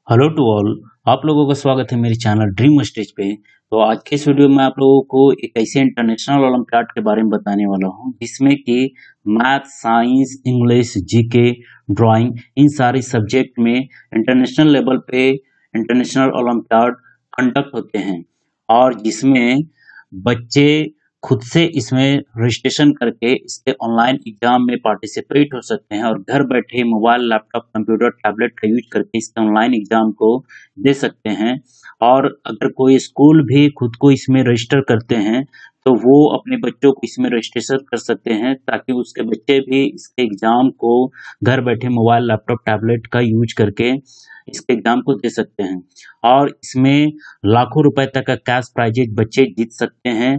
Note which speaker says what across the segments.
Speaker 1: Hello to all. आप लोगों का स्वागत है मेरे चैनल ड्रीम स्टेज पे। तो आज के इस वीडियो में आप लोगों को एक ऐसे इंटरनेशनल ओलंपियाड के बारे में बताने वाला हूं जिसमें कि math, science, English, GK, drawing इन सारी सब्जेक्ट में इंटरनेशनल लेवल पे इंटरनेशनल ओलंपियाड कंडक्ट होते हैं और जिसमें बच्चे खुद से इसमें रजिस्ट्रेशन करके इसके ऑनलाइन एग्जाम में पार्टिसिपेट हो सकते हैं और घर बैठे मोबाइल, लैपटॉप, कंप्यूटर, टैबलेट का यूज करके इसके ऑनलाइन एग्जाम को दे सकते हैं। और अगर कोई स्कूल भी खुद को इसमें रजिस्टर करते हैं तो वो अपने बच्चों को इसमें रजिस्ट्रेशन कर सकते हैं ताकि उसके बच्चे भी इसके एग्जाम को घर बैठे मोबाइल, लैपटॉप, टैबलेट का यूज करके इसके एग्जाम को दे सकते हैं। और इसमें लाखों रुपए तक का कैश प्राइजेज बच्चे जीत सकते हैं,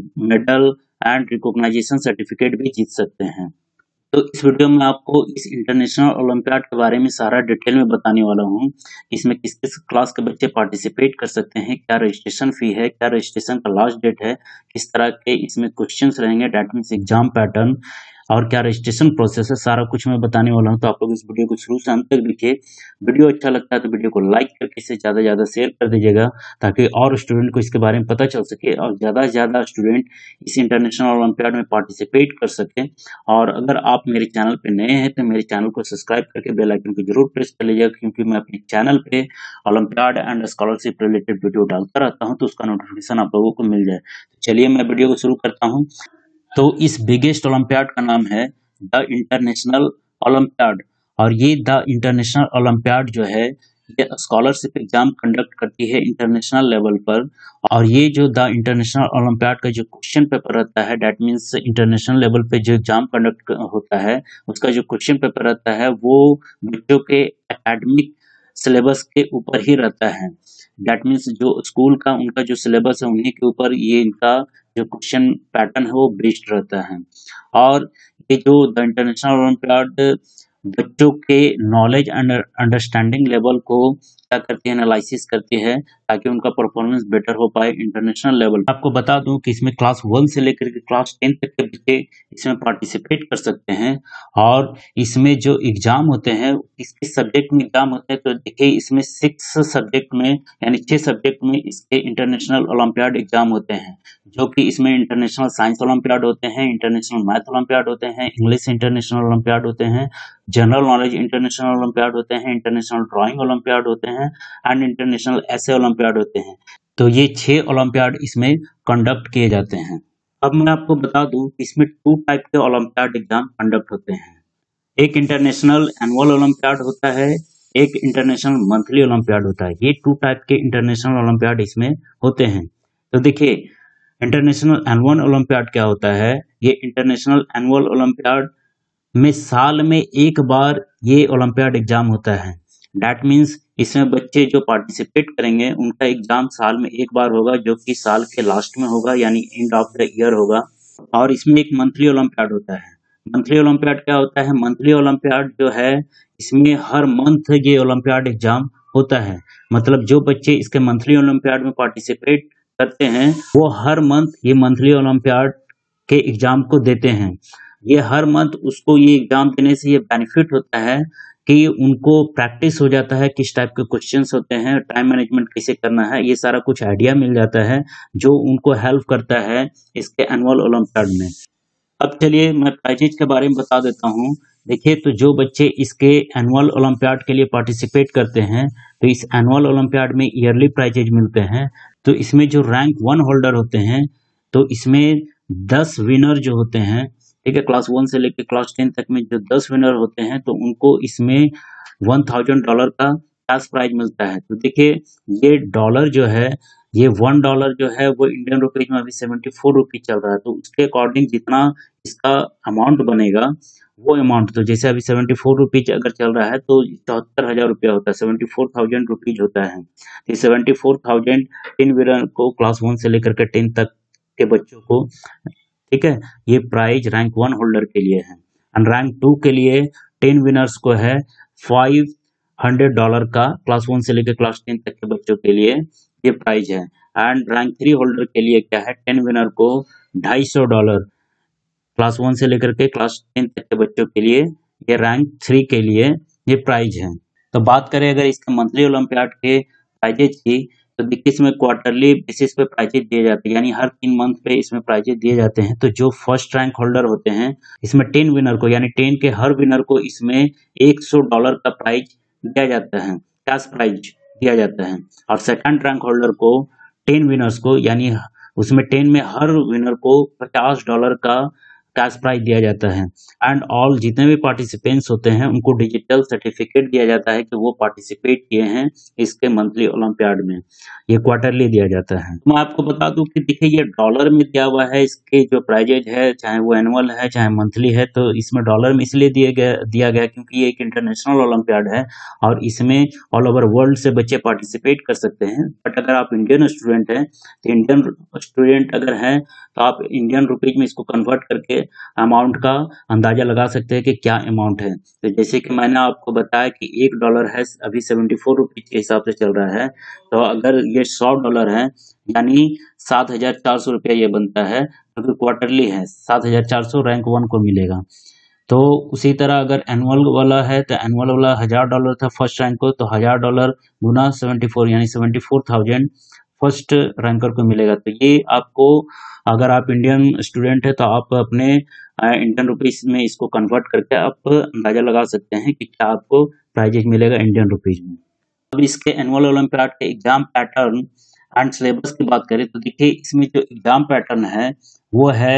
Speaker 1: मेडल एंड रिकॉग्नाइजेशन सर्टिफिकेट भी जीत सकते हैं। तो इस वीडियो में आपको इस इंटरनेशनल ओलंपियाड के बारे में सारा डिटेल में बताने वाला हूँ। इसमें किस किस क्लास के बच्चे पार्टिसिपेट कर सकते हैं, क्या रजिस्ट्रेशन फी है, क्या रजिस्ट्रेशन का लास्ट डेट है, किस तरह के इसमें क्वेश्चंस रहेंगे, डेट मीन्स एग्जाम पैटर्न, और क्या रजिस्ट्रेशन प्रोसेस है, सारा कुछ मैं बताने वाला हूँ। तो आप लोग इस वीडियो को शुरू से अंत तक देखिए। वीडियो अच्छा लगता है तो वीडियो को लाइक करके इसे ज़्यादा से ज़्यादा शेयर कर दीजिएगा ताकि और स्टूडेंट को इसके बारे में पता चल सके और ज़्यादा से ज़्यादा स्टूडेंट इस इंटरनेशनल ओलंपियाड में पार्टिसिपेट कर सकें। और अगर आप मेरे चैनल पे नए हैं तो मेरे चैनल को सब्सक्राइब करके बेल आइकन को जरूर प्रेस कर लीजिएगा क्योंकि मैं अपने चैनल पे olympiad and scholarship related video डालता रहता हूँ तो उसका नोटिफिकेशन आप लोगों को मिल जाए। तो चलिए मैं वीडियो को शुरू करता हूँ। तो इस बिगेस्ट ओलंपियाड का नाम है द इंटरनेशनल ओलंपियाड और ये द इंटरनेशनल ओलंपियाड जो है ये स्कॉलरशिप एग्जाम कंडक्ट करती है इंटरनेशनल लेवल पर। और ये जो द इंटरनेशनल ओलंपियाड का जो क्वेश्चन पेपर रहता है, डेट मीन्स इंटरनेशनल लेवल पे जो एग्जाम कंडक्ट होता है उसका जो क्वेश्चन पेपर रहता है वो बच्चों के एकेडमिक सिलेबस के ऊपर ही रहता है। डेट मीन्स जो स्कूल का उनका जो सिलेबस है उन्हीं के ऊपर ये इनका जो क्वेश्चन पैटर्न है वो बेस्ड रहता है। और ये जो द इंटरनेशनल ओलंपियाड बच्चों के नॉलेज एंड अंडरस्टैंडिंग लेवल को क्या करती है, एनालिसिस करती है ताकि उनका परफॉर्मेंस बेटर हो पाए इंटरनेशनल लेवल। आपको बता दूं कि इसमें क्लास 1 से लेकर के क्लास 10 तक के बच्चे इसमें पार्टिसिपेट कर सकते हैं। और इसमें जो एग्जाम होते हैं किस किस सब्जेक्ट में एग्जाम होते हैं तो देखिए इसमें 6 सब्जेक्ट में यानी 6 सब्जेक्ट में इसके इंटरनेशनल ओलंपियाड एग्जाम होते हैं जो कि इसमें इंटरनेशनल साइंस ओलंपियाड होते हैं, इंटरनेशनल मैथ ओलंपियाड होते हैं, इंग्लिश इंटरनेशनल ओलंपियाड होते हैं, जनरल नॉलेज इंटरनेशनल ओलंपियाड होते हैं, इंटरनेशनल ड्राइंग ओलंपियाड होते हैं एंड इंटरनेशनल ऐसे ओलंपियाड होते हैं। तो ये 6 ओलंपियाड इसमें कंडक्ट किए जाते हैं। अब मैं आपको बता दूं कि इसमें 2 टाइप के ओलंपियाड एग्जाम कंडक्ट होते हैं। एक इंटरनेशनल एनुअल ओलंपियाड होता है, एक इंटरनेशनल मंथली ओलंपियाड होता है। ये 2 टाइप के इंटरनेशनल ओलंपियाड इसमें होते हैं। तो देखिए इंटरनेशनल एनुअल ओलंपियाड क्या होता है। ये इंटरनेशनल एनुअल ओलंपियाड में साल में एक बार ये ओलंपियाड एग्जाम होता है। दैट मीन्स इसमें बच्चे जो पार्टिसिपेट करेंगे उनका एग्जाम साल में एक बार होगा जो कि साल के लास्ट में होगा यानी एंड ऑफ द ईयर होगा। और इसमें एक मंथली ओलंपियाड होता है। मंथली ओलंपियाड क्या होता है, मंथली ओलंपियाड जो है इसमें हर मंथ ये ओलंपियाड एग्जाम होता है। मतलब जो बच्चे इसके मंथली ओलंपियाड में पार्टिसिपेट करते हैं वो हर मंथ ये मंथली ओलंपियाड के एग्जाम को देते हैं। ये हर मंथ उसको ये एग्जाम देने से ये बेनिफिट होता है कि उनको प्रैक्टिस हो जाता है किस टाइप के क्वेश्चंस होते हैं, टाइम मैनेजमेंट कैसे करना है, ये सारा कुछ आइडिया मिल जाता है जो उनको हेल्प करता है इसके एनुअल ओलंपियाड में। अब चलिए मैं प्राइजेज के बारे में बता देता हूँ। देखिए तो जो बच्चे इसके एनुअल ओलंपियाड के लिए पार्टिसिपेट करते हैं तो इस एनुअल ओलंपियाड में ईयरली प्राइजेज मिलते हैं। तो इसमें जो रैंक 1 होल्डर होते हैं तो इसमें 10 विनर जो होते हैं, ठीक है, क्लास 1 से लेकर क्लास 10 तक में जो 10 विनर होते हैं तो उनको इसमें $1000 का कैश प्राइज मिलता है। तो देखिए ये डॉलर जो है ये $1 जो है वो इंडियन रुपीज में अभी 74 रुपीज चल रहा है। तो उसके अकॉर्डिंग जितना इसका अमाउंट बनेगा वो अमाउंट, तो जैसे अभी 74 रुपीज अगर चल रहा है तो 74,000 रुपया होता है, 74,000 रुपीज होता है। तो 74,000 10 विनर को क्लास 1 से लेकर के 10 तक के बच्चों को, ठीक है, ये प्राइज रैंक 1 होल्डर के लिए है। एंड रैंक 2 के लिए 10 विनर्स को है $500 का, क्लास 1 से लेकर क्लास 10 तक के बच्चों के लिए ये प्राइज है। एंड रैंक 3 होल्डर के लिए क्या है, 10 विनर को $250, क्लास 1 से लेकर के क्लास 10 तक के बच्चों के लिए ये रैंक 3 के लिए ये प्राइज है। तो बात करें अगर इसके मंथली ओलंपियाड के प्राइजेज की, तो देखिए इसमें क्वार्टरली बेसिस पे प्राइजेज दिए जाते हैं, यानी हर 3 मंथ पे इसमें प्राइजेज दिए जाते हैं। तो जो फर्स्ट रैंक होल्डर होते हैं, इसमें 10 विनर को, यानी 10 के हर विनर को इसमें $100 का प्राइज दिया जाता है, कैश प्राइज दिया जाता है। और सेकंड रैंक होल्डर को 10 विनर्स को, यानी उसमें 10 में हर विनर को $50 का कैश प्राइज दिया जाता है। एंड ऑल जितने भी पार्टिसिपेंट्स होते हैं उनको डिजिटल सर्टिफिकेट दिया जाता है कि वो पार्टिसिपेट किए हैं इसके मंथली ओलंपियाड में। ये क्वार्टरली दिया जाता है। मैं आपको बता दूं कि देखिए ये डॉलर में दिया हुआ है, इसके जो प्राइजेज है चाहे वो एनुअल है चाहे मंथली है, तो इसमें डॉलर में इसलिए दिया गया क्योंकि ये एक इंटरनेशनल ओलंपियाड है और इसमें ऑल ओवर वर्ल्ड से बच्चे पार्टिसिपेट कर सकते हैं। बट अगर आप इंडियन स्टूडेंट हैं, तो इंडियन स्टूडेंट अगर हैं तो आप इंडियन रुपीज में इसको कन्वर्ट करके अमाउंट का अंदाजा लगा सकते हैं कि क्या अमाउंट है। तो जैसे कि मैंने आपको बताया कि $1 है अभी 74 रुपीज के हिसाब से चल रहा है, तो अगर ये $100 है यानी 7,400 रुपया ये बनता है, क्योंकि क्वार्टरली है। 7,400 रैंक 1 को मिलेगा। तो उसी तरह अगर एनुअल वाला है तो एनुअल वाला $1,000 था फर्स्ट रैंक को, तो $1,000 गुना 74 यानी 74,000 फर्स्ट रैंकर को मिलेगा। तो ये आपको, अगर आप इंडियन स्टूडेंट है तो आप अपने इंडियन रुपीज में इसको कन्वर्ट करके आप अंदाजा लगा सकते हैं कि क्या आपको प्राइजेज मिलेगा इंडियन रुपीज में। अब इसके एनुअल ओलंपियाड के एग्जाम पैटर्न एंड सिलेबस की बात करें तो देखिए इसमें जो एग्जाम पैटर्न है वो है,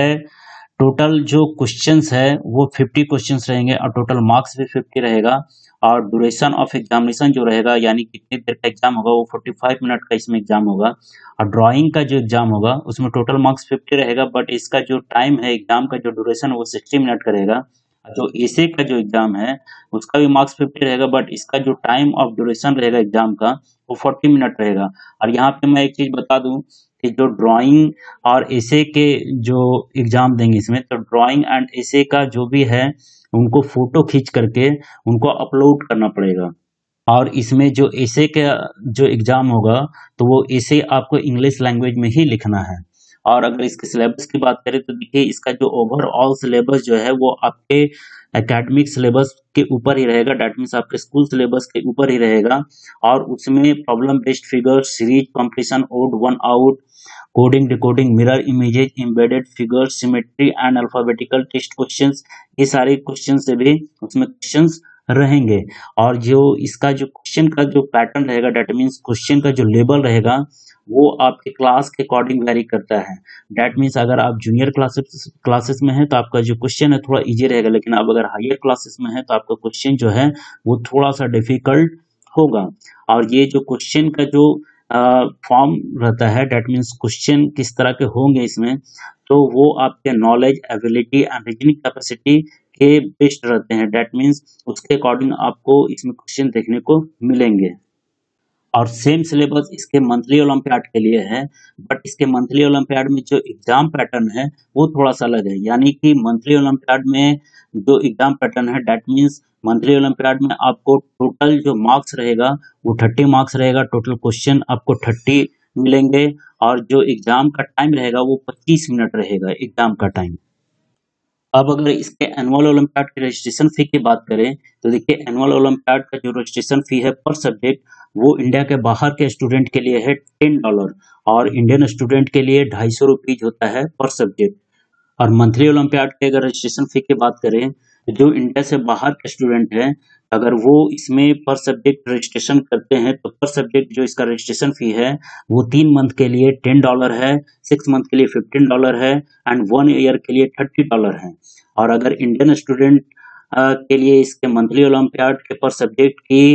Speaker 1: टोटल जो क्वेश्चंस है वो 50 क्वेश्चंस रहेंगे और टोटल मार्क्स भी 50 रहेगा। और ड्यूरेशन ऑफ एग्जामिनेशन जो रहेगा, यानी कितनी देर का एग्जाम होगा, वो 45 मिनट का इसमें एग्जाम होगा। और ड्राइंग का जो एग्जाम होगा उसमें टोटल मार्क्स 50 रहेगा, बट इसका जो टाइम है एग्जाम का जो ड्यूरेशन है वो 60 मिनट का रहेगा। जो एसे का जो एग्जाम है उसका भी मार्क्स 50 रहेगा, बट इसका जो टाइम ऑफ ड्यूरेशन रहेगा एग्जाम का वो 40 मिनट रहेगा। और यहाँ पे मैं एक चीज बता दूं कि जो ड्राइंग और एसे के जो एग्जाम देंगे इसमें, तो ड्राइंग एंड एसे का जो भी है उनको फोटो खींच करके उनको अपलोड करना पड़ेगा। और इसमें जो एसे का जो एग्जाम होगा तो वो एसे आपको इंग्लिश लैंग्वेज में ही लिखना है। और अगर इसके सिलेबस की बात करें तो देखिए इसका जो ओवरऑल सिलेबस जो है वो आपके एकेडमिक सिलेबस के ऊपर ही रहेगा, डेट मीन्स आपके स्कूल सिलेबस के ऊपर ही रहेगा। और उसमें problem based figure, series competition, odd one out, coding, decoding, mirror images, embedded figure, symmetry and alphabetical test questions, ये सारे क्वेश्चन से भी उसमें क्वेश्चंस रहेंगे। और जो इसका जो क्वेश्चन का जो पैटर्न रहेगा, डेट मीन्स क्वेश्चन का जो लेवल रहेगा वो आपके क्लास के अकॉर्डिंग वेरी करता है। डेट मीन्स अगर आप जूनियर क्लासेस में हैं तो आपका जो क्वेश्चन है थोड़ा इजी रहेगा, लेकिन आप अगर हायर क्लासेस में है तो आपका क्वेश्चन जो है वो थोड़ा सा डिफिकल्ट होगा। और ये जो क्वेश्चन का जो फॉर्म रहता है, डेट मीन्स क्वेश्चन किस तरह के होंगे इसमें, तो वो आपके knowledge, ability and reasoning capacity के बेस्ड रहते हैं। डेट मीन्स उसके अकॉर्डिंग आपको इसमें क्वेश्चन देखने को मिलेंगे। और सेम सिलेबस इसके मंथली ओलंपियाड के लिए है, बट इसके मंथली ओलंपियाड में जो एग्जाम पैटर्न है वो थोड़ा सा अलग है। यानी कि मंथली ओलंपियाड में जो एग्जाम पैटर्न है, डेट मीन्स मंथली ओलंपियाड में आपको टोटल जो मार्क्स रहेगा वो 30 मार्क्स रहेगा, टोटल क्वेश्चन आपको 30 मिलेंगे। और जो एग्जाम का टाइम रहेगा वो 25 मिनट रहेगा एग्जाम का टाइम। अब अगर इसके एनुअल ओलंपियाड की रजिस्ट्रेशन फी की बात करें तो देखिए एनुअल ओलंपियाड का जो रजिस्ट्रेशन फी है पर सब्जेक्ट वो इंडिया के बाहर के स्टूडेंट के लिए है $10 और इंडियन स्टूडेंट के लिए ₹250 होता है पर सब्जेक्ट। और मंथली ओलंपियाड के अगर रजिस्ट्रेशन फी की बात करें तो जो इंडिया से बाहर के स्टूडेंट हैं, अगर वो इसमें पर सब्जेक्ट रजिस्ट्रेशन करते हैं तो पर सब्जेक्ट जो इसका रजिस्ट्रेशन फी है वो 3 मंथ के लिए $10 है, 6 मंथ के लिए $15 है एंड 1 ईयर के लिए $30 है। और अगर इंडियन स्टूडेंट के लिए इसके मंथली ओलंपियाड के पर सब्जेक्ट की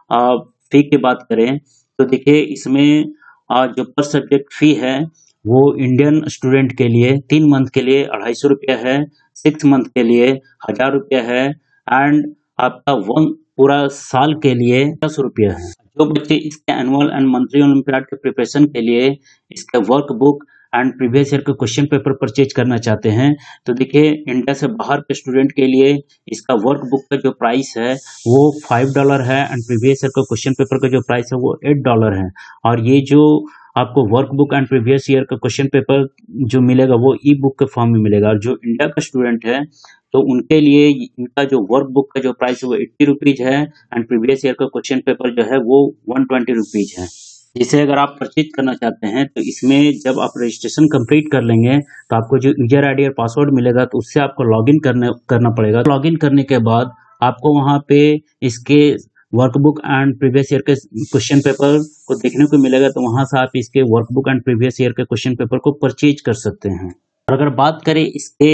Speaker 1: फी की बात करें तो देखिए इसमें जो पर सब्जेक्ट फी है वो इंडियन स्टूडेंट के लिए 3 मंथ के लिए ₹250 है, 6 मंथ के लिए ₹1000 है एंड आपका 1 पूरा साल के लिए ₹10 है। जो बच्चे इसके एनुअल एंड मंथली ओलंपियाड के प्रिपरेशन के लिए इसके workbook and previous year का क्वेश्चन पेपर परचेज करना चाहते हैं तो देखिए इंडिया से बाहर के स्टूडेंट के लिए इसका वर्क बुक का जो प्राइस है वो $5 है एंड प्रीवियस ईयर का क्वेश्चन पेपर का जो प्राइस है वो $8 है। और ये जो आपको workbook and previous year का क्वेश्चन पेपर जो मिलेगा वो ई बुक के फॉर्म में मिलेगा। और जो इंडिया का स्टूडेंट है तो उनके लिए इनका जो वर्क बुक का जो प्राइस है वो ₹80 है एंड प्रीवियस ईयर का क्वेश्चन पेपर जो है वो ₹120 है। जिसे अगर आप परचेज करना चाहते हैं तो इसमें जब आप रजिस्ट्रेशन कंप्लीट कर लेंगे तो आपको जो यूजर आईडी और पासवर्ड मिलेगा तो उससे आपको लॉगिन करना पड़ेगा। लॉगिन करने के बाद आपको वहां पे इसके वर्कबुक एंड प्रीवियस ईयर के क्वेश्चन पेपर को देखने को मिलेगा, तो वहां से आप इसके वर्कबुक एंड प्रीवियस ईयर के क्वेश्चन पेपर को परचेज कर सकते हैं। और अगर बात करें इसके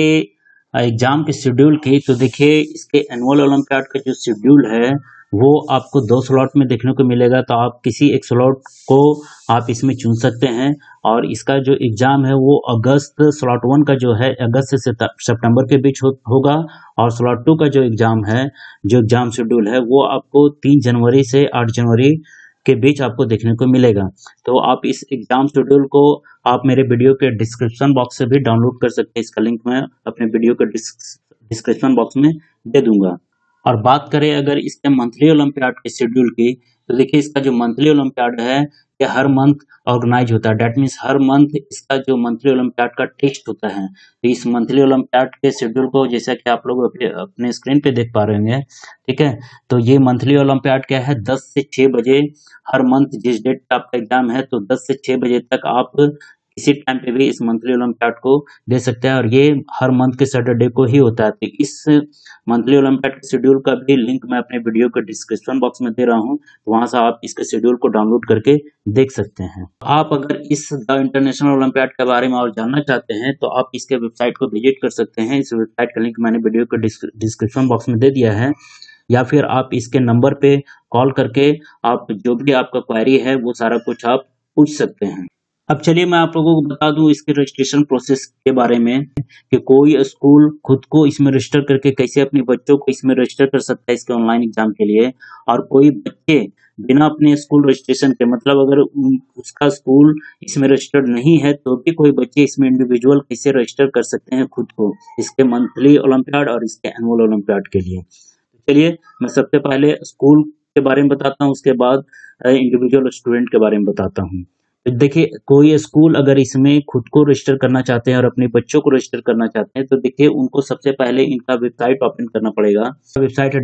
Speaker 1: एग्जाम के शेड्यूल की तो देखिए इसके एनुअल ओलंपियाड का जो शेड्यूल है वो आपको 2 स्लॉट में देखने को मिलेगा, तो आप किसी एक स्लॉट को आप इसमें चुन सकते हैं। और इसका जो एग्जाम है वो अगस्त स्लॉट 1 का जो है अगस्त से सितंबर के बीच होगा और स्लॉट 2 का जो एग्जाम है, जो एग्जाम शेड्यूल है वो आपको 3 जनवरी से 8 जनवरी के बीच आपको देखने को मिलेगा। तो आप इस एग्जाम शेड्यूल को आप मेरे वीडियो के डिस्क्रिप्शन बॉक्स से भी डाउनलोड कर सकते हैं। इसका लिंक मैं अपने वीडियो के डिस्क्रिप्शन बॉक्स में दे दूंगा। और बात करें अगर इसके मंथली ओलंपियाड के शेड्यूल की तो देखिए इसका जो मंथली ओलंपियाड है ये हर मंथ ऑर्गेनाइज होता है। डेट मीन्स हर मंथ इसका जो मंथली ओलंपियाड का टेस्ट होता है। तो इस मंथली ओलंपियाड के शेड्यूल को जैसा कि आप लोग अपने स्क्रीन पे देख पा रहे होंगे, ठीक है। तो ये मंथली ओलंपियाड क्या है, 10 से 6 बजे हर मंथ जिस डेट का आपका एग्जाम है तो 10 से 6 बजे तक आप किसी टाइम पे भी इस मंथली ओलंपियाड को दे सकते हैं। और ये हर मंथ के सैटरडे को ही होता है। तो इस मंथली ओलंपियाड के शेड्यूल का भी लिंक मैं अपने वीडियो के डिस्क्रिप्शन बॉक्स में दे रहा हूँ, तो वहां से आप इसके शेड्यूल को डाउनलोड करके देख सकते हैं। आप अगर इस द इंटरनेशनल ओलंपियाड के बारे में और जानना चाहते हैं तो आप इसके वेबसाइट को विजिट कर सकते हैं। इस वेबसाइट का लिंक मैंने वीडियो के डिस्क्रिप्शन बॉक्स में दे दिया है, या फिर आप इसके नंबर पे कॉल करके आप जो भी आपका क्वेरी है वो सारा कुछ आप पूछ सकते हैं। अब चलिए मैं आप लोगों को बता दूं इसके रजिस्ट्रेशन प्रोसेस के बारे में कि कोई स्कूल खुद को इसमें रजिस्टर करके कैसे अपने बच्चों को इसमें रजिस्टर कर सकता है इसके ऑनलाइन एग्जाम के लिए। और कोई बच्चे बिना अपने स्कूल रजिस्ट्रेशन के, मतलब अगर उसका स्कूल इसमें रजिस्टर्ड नहीं है तो भी कोई बच्चे इसमें इंडिविजुअल कैसे रजिस्टर कर सकते हैं खुद को इसके मंथली ओलंपियाड और इसके एनुअल ओलंपियाड के लिए। चलिए मैं सबसे पहले स्कूल के बारे में बताता हूँ, उसके बाद इंडिविजुअल स्टूडेंट के बारे में बताता हूँ। देखिए कोई स्कूल अगर इसमें खुद को रजिस्टर करना चाहते हैं और अपने बच्चों को रजिस्टर करना चाहते हैं तो देखिए उनको सबसे पहले इनका वेबसाइट ओपन करना पड़ेगा। वेबसाइट है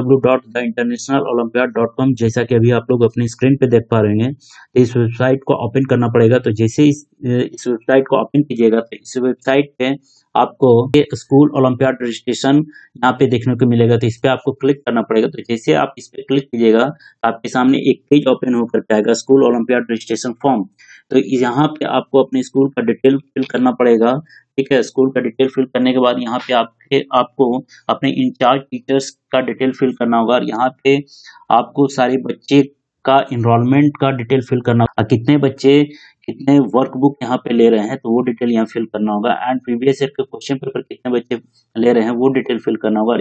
Speaker 1: www.theinternationalolympiad.com, जैसा कि अभी आप लोग अपनी स्क्रीन पे देख पा रहे हैं। तो इस वेबसाइट को ओपन करना पड़ेगा। तो जैसे इस वेबसाइट को ओपन कीजिएगा तो इस वेबसाइट पे आपको स्कूल ओलंपियाड रजिस्ट्रेशन यहाँ पे देखने को मिलेगा। तो इस पे आपको क्लिक करना पड़ेगा। तो जैसे आप इस पे क्लिक कीजिएगा तो आपके सामने एक पेज ओपन होकर के आएगा, स्कूल ओलंपियाड रजिस्ट्रेशन फॉर्म। तो यहाँ पे आपको अपने स्कूल का डिटेल फिल करना पड़ेगा, ठीक है। स्कूल का डिटेल फिल करने के बाद यहाँ पे आपको अपने इंचार्ज टीचर्स का डिटेल फिल करना होगा। और यहाँ पे आपको सारे बच्चे का इनरोलमेंट का डिटेल फिल करना होगा, कितने बच्चे कितने वर्कबुक यहाँ पे ले रहे हैं तो वो डिटेल यहाँ फिल करना होगा। एंड प्रीवियस ईयर के क्वेश्चन पेपर कितने बच्चे ले रहे हैं वो डिटेल फिल करना होगा।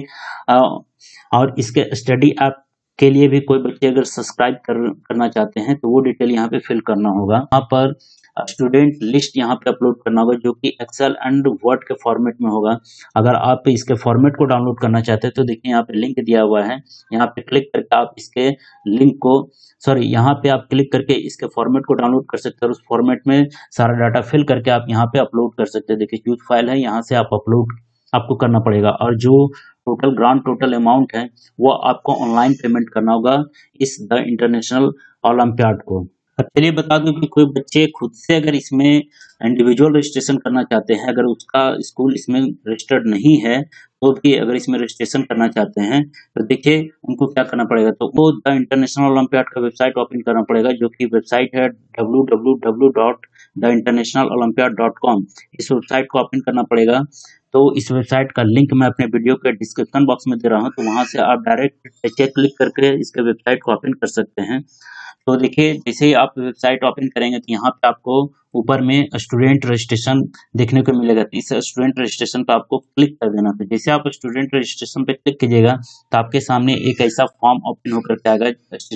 Speaker 1: और इसके स्टडी ऐप के लिए भी कोई बच्चे अगर सब्सक्राइब करना चाहते हैं तो वो डिटेल यहाँ पे फिल करना होगा। यहाँ पर स्टूडेंट लिस्ट यहाँ पे अपलोड करना होगा जो कि एक्सेल एंड वर्ड के फॉर्मेट में होगा। अगर आप इसके फॉर्मेट को डाउनलोड करना चाहते हैं तो देखिए यहाँ पे लिंक दिया हुआ है, यहाँ पे क्लिक करके आप इसके लिंक को यहाँ पे आप क्लिक करके इसके फॉर्मेट को डाउनलोड कर सकते हैं। और उस फॉर्मेट में सारा डाटा फिल करके आप यहाँ पे अपलोड कर सकते हैं। देखिए ह्यूज फाइल है, यहाँ से आप अपलोड आपको करना पड़ेगा। और जो ग्रांड टोटल अमाउंट है वो आपको ऑनलाइन पेमेंट करना होगा इस द इंटरनेशनल ओलंपियाड को। अब चलिए बता दूं कि कोई बच्चे खुद से अगर इसमें इंडिविजुअल रजिस्ट्रेशन करना चाहते हैं, अगर उसका स्कूल इसमें रजिस्टर्ड नहीं है तो भी अगर इसमें रजिस्ट्रेशन करना चाहते हैं तो देखिए उनको क्या करना पड़ेगा। तो वो द इंटरनेशनल ओलंपियाड का वेबसाइट ओपन करना पड़ेगा जो कि वेबसाइट है www.theinternationalolympiad.com। इस वेबसाइट को ओपन करना पड़ेगा। तो इस वेबसाइट का लिंक मैं अपने वीडियो के डिस्क्रिप्शन बॉक्स में दे रहा हूँ, तो वहां से आप डायरेक्ट क्लिक करके इसके वेबसाइट को ओपन कर सकते हैं। तो देखिए जैसे ही आप वेबसाइट ओपन करेंगे तो यहाँ पे आपको ऊपर में स्टूडेंट रजिस्ट्रेशन देखने को मिलेगा। तो इस स्टूडेंट रजिस्ट्रेशन पर आपको क्लिक कर देना। तो जैसे आप स्टूडेंट रजिस्ट्रेशन पे क्लिक कीजिएगा तो आपके सामने एक ऐसा फॉर्म ओपन होकर के आएगा,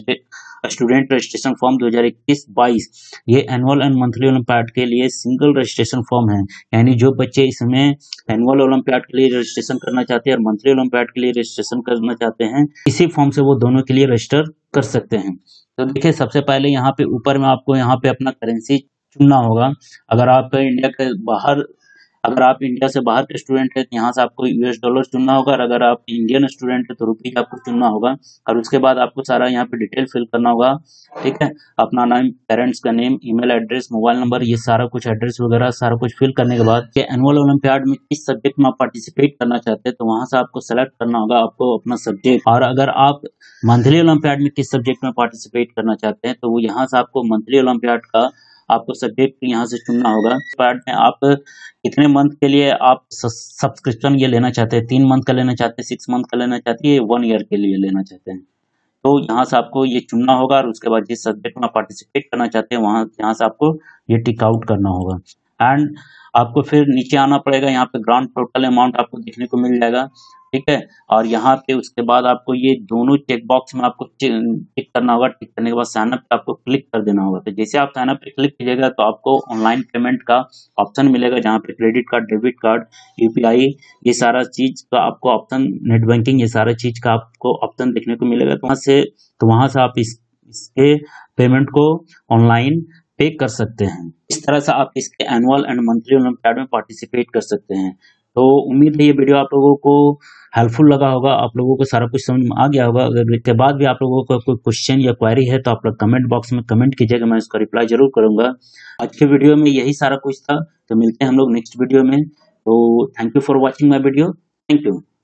Speaker 1: स्टूडेंट रजिस्ट्रेशन फॉर्म 2021-22। ये एनुअल एंड मंथली ओलंपियाड के लिए सिंगल रजिस्ट्रेशन फॉर्म है, यानी जो बच्चे इसमें एनुअल ओलंपियाड के लिए रजिस्ट्रेशन करना चाहते हैं और मंथली ओलंपियाड के लिए रजिस्ट्रेशन करना चाहते हैं, इसी फॉर्म से वो दोनों के लिए रजिस्टर कर सकते हैं। तो देखिए सबसे पहले यहाँ पे ऊपर में आपको यहाँ पे अपना करेंसी चुनना होगा। अगर आप इंडिया के बाहर अगर आप इंडिया से बाहर के स्टूडेंट हैं तो यहाँ से आपको यूएस डॉलर चुनना होगा, और अगर आप इंडियन स्टूडेंट है तो रुपीज आपको चुनना होगा। और उसके बाद आपको सारा यहाँ पे डिटेल फिल करना होगा, ठीक है। अपना नाम, पेरेंट्स का name, email address, mobile number, ये सारा कुछ एड्रेस वगैरह सारा कुछ फिल करने के बाद एनुअल ओलंपियाड में किस सब्जेक्ट में आप पार्टिसिपेट करना चाहते हैं तो वहां से आपको सेलेक्ट करना होगा आपको अपना सब्जेक्ट। और अगर आप मंथली ओलंपियाड में किस सब्जेक्ट में पार्टिसिपेट करना चाहते हैं तो वो यहाँ से आपको मंथली ओलंपियाड का आपको सब्जेक्ट यहाँ से चुनना होगा। पार्ट में आप कितने मंथ के लिए आप सब्सक्रिप्शन ये लेना चाहते हैं, 3 मंथ का लेना चाहते हैं, 6 मंथ का लेना चाहते हैं, 1 ईयर के लिए लेना चाहते हैं, तो यहाँ से आपको ये चुनना होगा। और उसके बाद जिस सब्जेक्ट में पार्टिसिपेट करना चाहते हैं वहाँ यहाँ से आपको ये टिक आउट करना होगा। एंड आपको फिर नीचे आना पड़ेगा, यहाँ पे ग्रांड टोटल अमाउंट आपको देखने को मिल जाएगा, ठीक है। और यहाँ पे उसके बाद आपको ये दोनों चेक बॉक्स में आपको टिक करना होगा। टिक करने के बाद साइन अप पे आपको क्लिक कर देना होगा। तो जैसे आप साइन अप पे क्लिक कीजिएगा तो आपको ऑनलाइन पेमेंट का ऑप्शन मिलेगा, जहाँ पे credit card, debit card, UPI, ये सारा चीज का आपको ऑप्शन, नेट बैंकिंग, ये सारा चीज का आपको ऑप्शन देखने को मिलेगा। तो वहां से आप इसके पेमेंट को ऑनलाइन पे कर सकते हैं। इस तरह से आप इसके एनुअल एंड मंथली ओलंपियाड में पार्टिसिपेट कर सकते हैं। तो उम्मीद है ये वीडियो आप लोगों को हेल्पफुल लगा होगा, आप लोगों को सारा कुछ समझ में आ गया होगा। अगर इसके बाद भी आप लोगों को कोई क्वेश्चन या क्वेरी है तो आप लोग कमेंट बॉक्स में कमेंट कीजिएगा, मैं इसका रिप्लाई जरूर करूंगा। आज के वीडियो में यही सारा कुछ था, तो मिलते हैं हम लोग नेक्स्ट वीडियो में। तो thank you for watching my video, thank you.